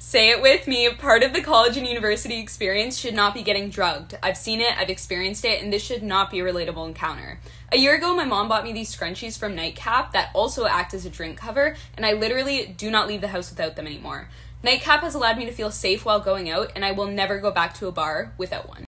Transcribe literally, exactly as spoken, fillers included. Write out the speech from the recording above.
Say it with me. Part of the college and university experience should not be getting drugged. I've seen it, I've experienced it, and this should not be a relatable encounter. A year ago, my mom bought me these scrunchies from Nightcap that also act as a drink cover, and I literally do not leave the house without them anymore. Nightcap has allowed me to feel safe while going out, and I will never go back to a bar without one.